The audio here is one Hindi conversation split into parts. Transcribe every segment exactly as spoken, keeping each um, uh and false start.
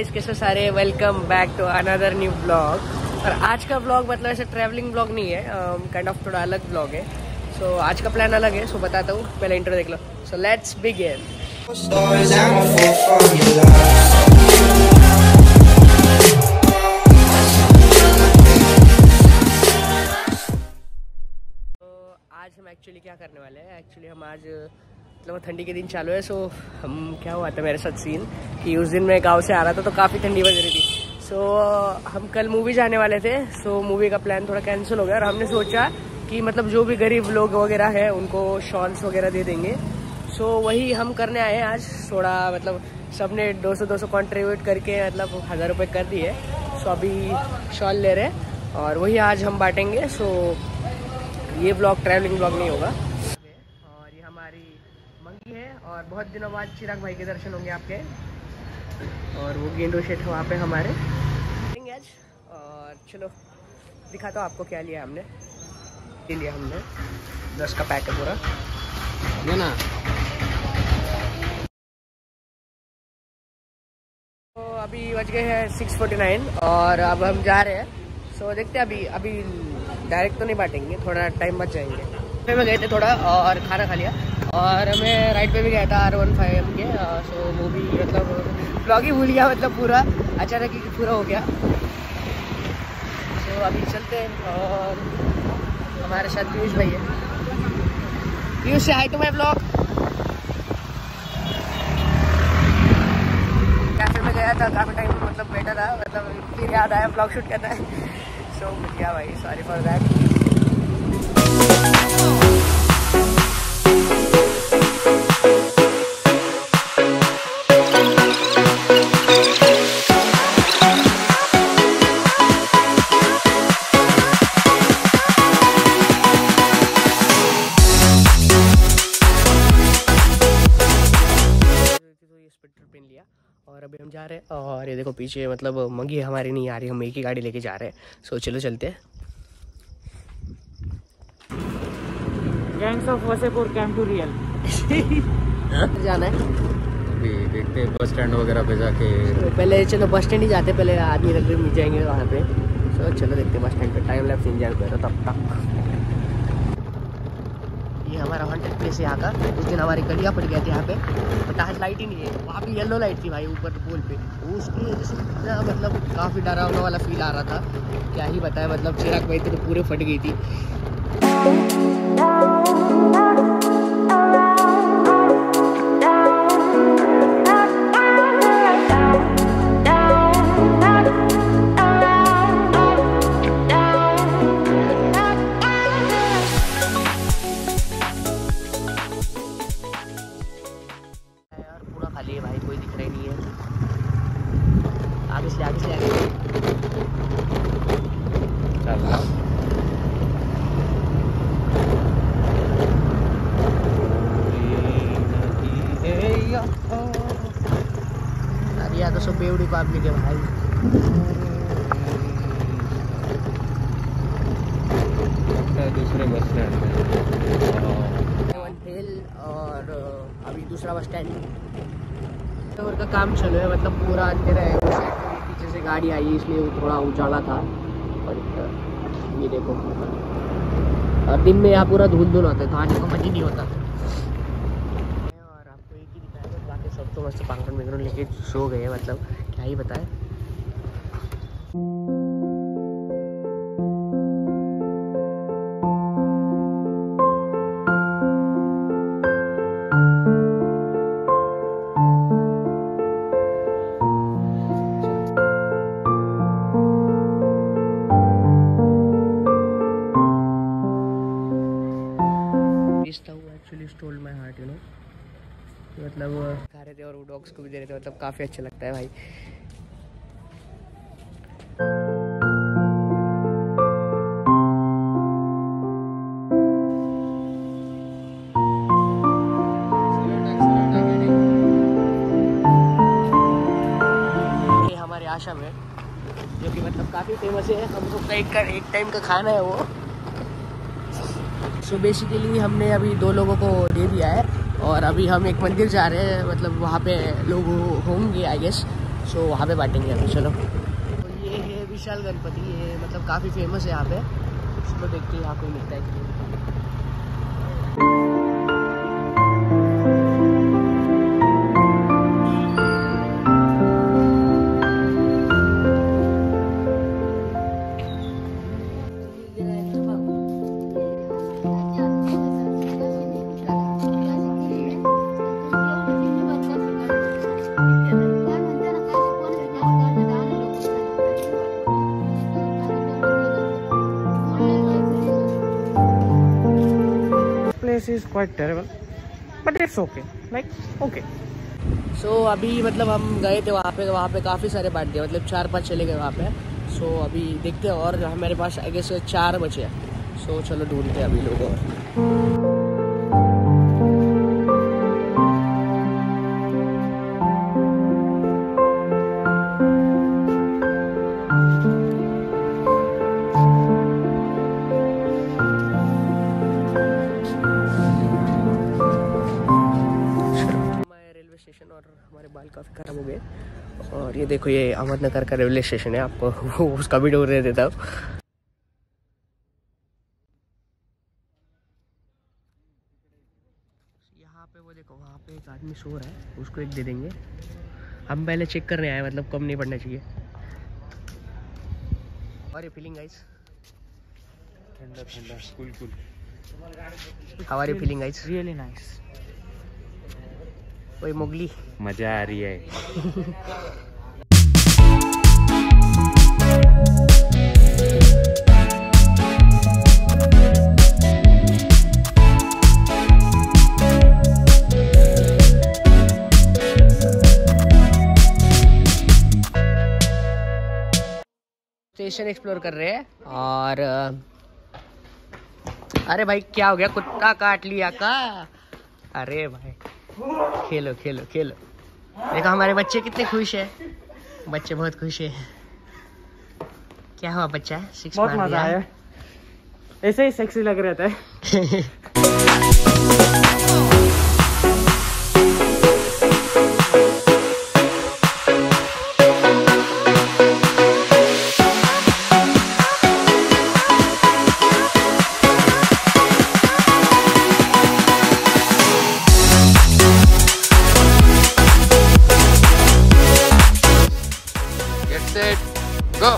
गाइस, कैसे सारे, welcome back to another new blog. और आज का ब्लॉग मतलब ऐसे ट्रैवलिंग ब्लॉग नहीं है, काइंड ऑफ थोड़ा अलग ब्लॉग है। सो so, आज का प्लान अलग है, सो so, बताता हूँ, पहले इंट्रो देख लो। So let's begin. आज हम एक्चुअली क्या करने वाले हैं, एक्चुअली हम आज मतलब ठंडी के दिन चालू है। सो हम क्या हुआ था मेरे साथ सीन कि उस दिन मैं गांव से आ रहा था तो काफ़ी ठंडी बज रही थी। सो हम कल मूवी जाने वाले थे। सो मूवी का प्लान थोड़ा कैंसिल हो गया और हमने सोचा कि मतलब जो भी गरीब लोग वगैरह हैं उनको शॉल्स वगैरह दे देंगे। सो वही हम करने आए हैं आज। थोड़ा मतलब सबने दो सौ दो सौ कॉन्ट्रीब्यूट करके मतलब हज़ार रुपये कर दिए। सो अभी शॉल ले रहे हैं और वही आज हम बांटेंगे। सो ये ब्लॉग ट्रैवलिंग ब्लॉग नहीं होगा। और ये हमारी मंगी है और बहुत दिनों बाद चिराग भाई के दर्शन होंगे आपके। और वो गेंडो शेठ वहाँ पे हमारे आज। और चलो दिखाता हूँ आपको क्या लिया हमने। ये लिया हमने दस का पैक है पूरा, है ना। तो अभी बज गए हैं सिक्स फोर्टी नाइन और अब हम जा रहे हैं। सो देखते हैं, अभी अभी डायरेक्ट तो नहीं बांटेंगे, थोड़ा टाइम बच जाएंगे। पे में गए थे थोड़ा और खाना खा लिया और मैं राइड पे भी गया था आर वन फाइव एम के। सो वो भी मतलब ब्लॉग ही भूल गया, मतलब पूरा अचानक ही पूरा हो गया। सो अभी चलते हैं और हमारे साथ पीयूष भाई है। पीयूष से hi to my blog. Cafe में गया था, काफ़ी टाइम मतलब बैठा था, मतलब फिर याद आया ब्लॉग शूट करना है। सो क्या भाई, सॉरी फॉर दैट। पेन लिया और अभी हम जा रहे हैं। और ये देखो पीछे मतलब मंगी हमारी नहीं आ रही, हम एक ही गाड़ी लेके जा रहे हैं। सो चलो चलते हैं। Gangs of Wasseypur camp to real जाना है। अभी देखते हैं बस स्टैंड वगैरह पे जाके। तो पहले चलो बस स्टैंड ही जाते, पहले आदमी रख मिल जाएंगे वहाँ पे। सो चलो देखते हैं बस स्टैंड पे, टाइम लैप्स एंजॉय करो तब तक। ये हमारा हॉन्टेड प्लेस है यहाँ का। उस दिन हमारी गलियाँ पड़ गया थी यहाँ पे, बट आज लाइट ही नहीं है। वहाँ पे येलो लाइट थी भाई ऊपर पोल पे, उसकी वजह से इतना मतलब काफ़ी डरावना वाला फील आ रहा था, क्या ही बताया। मतलब चिराग भाई तो पूरे फट गई थी। खाली है भाई, कोई दिख रहा ही नहीं है। आगे से आगे से आगे अरे यार तो सब बेवड़ी पब्लिक है भाई। दूसरे बस स्टैंड और अभी दूसरा बस स्टैंड और का काम चलो है, मतलब पूरा अंधेरा है। पीछे से गाड़ी आई है इसलिए वो थोड़ा उजाला था। और ये देखो, और दिन में यहाँ पूरा धुंध धुंध होता है तो आने को मन ही नहीं होता। और आपको एक ही दिखाया, बाकी सब तो मस्त पांगन में लेके सो गए, मतलब क्या ही बताए। Actually stole my heart, you know. मतलब खा रहे थे और वो डॉग्स को भी दे रहे थे, मतलब काफ़ी अच्छा लगता है भाई। ये हमारे आश्रम है जो कि मतलब काफ़ी फेमस है, हम लोग का एक का एक टाइम का खाना है वो। सो बेसिकली हमने अभी दो लोगों को दे दिया है और अभी हम एक मंदिर जा रहे हैं, मतलब वहाँ पे लोग होंगे आई गेस। सो वहाँ पे बांटेंगे अभी। चलो, तो ये है विशाल गणपति, ये मतलब काफ़ी फेमस है यहाँ पे। इसको देखते हैं यहाँ कोई मिलता है कि नहीं। Is quite terrible, but it's okay. Like okay. So so, अभी मतलब हम गए थे वहाँ पे, वहाँ पे काफ़ी सारे बांट दिए, मतलब चार पांच चले गए वहाँ पे। सो so, अभी देखते हैं, और हमारे पास आई गेस चार बचे हैं। सो so, चलो ढूंढते हैं अभी लोग और। स्टेशन और हमारे बाल काफ़ी ख़राब हो गए। और ये देखो, ये अहमदनगर का रेलवे स्टेशन है, आपको उसका भी टूर दे देता हूँ। यहाँ पे वो देखो, वहाँ पे एक आदमी सो रहा है, उसको एक दे देंगे। हम पहले चेक करने आए, मतलब कम नहीं पड़ना चाहिए। और ये फीलिंग गाइस, ठंडा ठंडा cool cool. How are you feeling guys? Really nice. ओए मोगली, मजा आ रही है। स्टेशन एक्सप्लोर कर रहे हैं। और अरे भाई क्या हो गया, कुत्ता काट लिया का? अरे भाई खेलो खेलो खेलो। देखो हमारे बच्चे कितने खुश है, बच्चे बहुत खुश है। क्या हुआ बच्चा? सिक्स बहुत मजा आया, ऐसे ही सेक्सी लग रहा था। Go.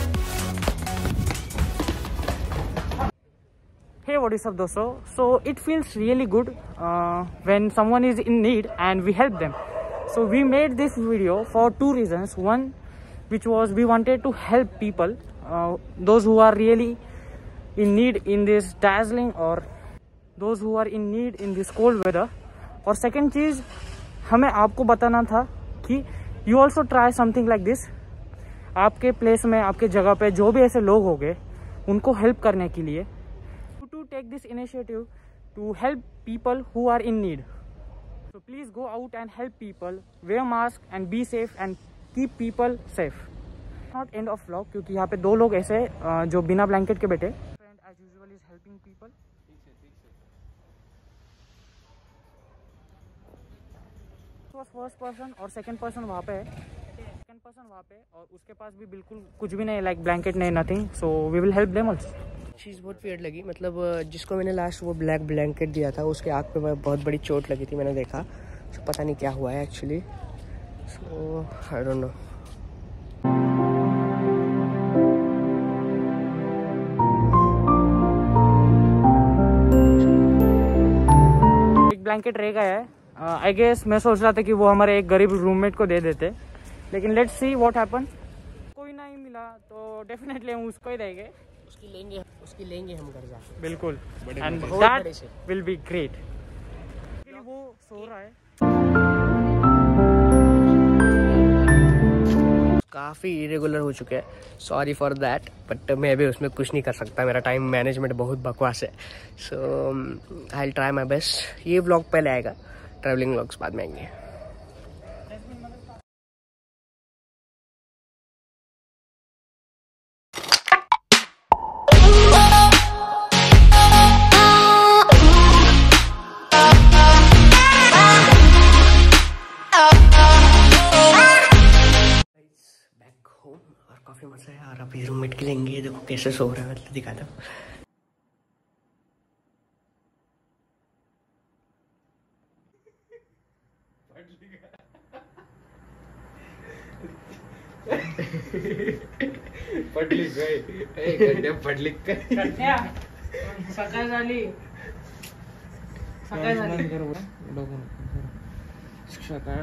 Hey, what is up दोस्तों? So it feels really good uh, when someone is in need and we help them. So we made this video for two reasons. One, which was we wanted to help people, uh, those who are really in need in this dazzling, or those who are in need in this cold weather. और second चीज़ हमें आपको बताना था कि you also try something like this. आपके प्लेस में, आपके जगह पे जो भी ऐसे लोग होंगे, उनको हेल्प करने के लिए, to take this initiative to help people who are in need. So please go out and help people, wear mask and be safe and keep people safe. Not end of vlog, क्योंकि यहाँ पे दो लोग ऐसे जो बिना ब्लैंकेट के बैठे. Friend as usual is helping people. First person और सेकंड पर्सन वहाँ पे है, सेकंड पर्सन वहाँ पे, और उसके पास भी बिल्कुल कुछ भी नहीं, लाइक ब्लैंकेट नहीं, nothing. So we will help them also. चीज़ बहुत वियर्ड लगी, मतलब जिसको मैंने लास्ट वो ब्लैक ब्लैंकेट दिया था, उसके आँख पे बहुत बड़ी चोट लगी थी, मैंने देखा. सो पता नहीं क्या हुआ है actually. So I don't know. एक ब्लैंकेट रह गया है. आई uh, गेस मैं सोच रहा था कि वो हमारे एक गरीब रूममेट को दे देते, लेकिन लेट्स सी व्हाट हैपन. कोई नहीं मिला तो डेफिनेटली हम उसको ही देंगे. उसकी लेंगे उसकी लेंगे हम घर जाके. बिल्कुल. एंड बहुत दैट बड़े से. Will be great. वो सो रहा है. काफ़ी इरेगुलर हो चुके हैं, सॉरी फॉर दैट, बट मैं भी उसमें कुछ नहीं कर सकता. मेरा टाइम मैनेजमेंट बहुत बकवास है. So I will try my best. ये व्लॉग पहले आएगा, ट्रैवलिंग व्लॉग्स बाद में आएंगे. काफ़ी मज़ा है यार। अभी रूममेट के लेंगे, देखो कैसे सो रहा है, मतलब दिखाता हूँ। पडली काय ए गड्ड्या पडली काय सकाळ झाली सकाळ झाली सकाळ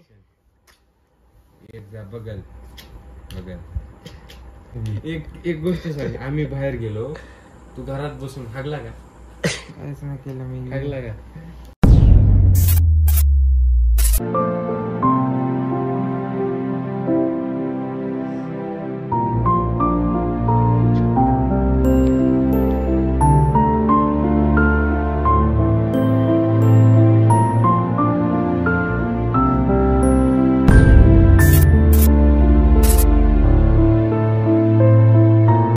एक जा बघल बघल एक एक गोष्ट सांग, आम्ही बाहेर गेलो, तू घरात बसून हागला का? काहीच नाही केलं मी. हागला का?